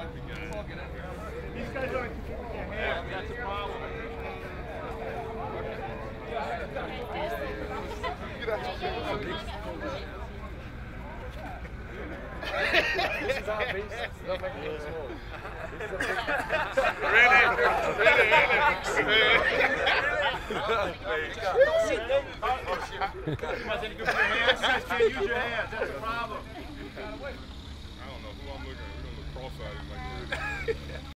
These guys aren't keeping their hands. That's a problem. This is our beast. Don't make it small. Really? Wasn't good for your hands. You guys can't use your hands. That's a problem. I don't know who I'm looking at. We're going to look cross-eyed like this.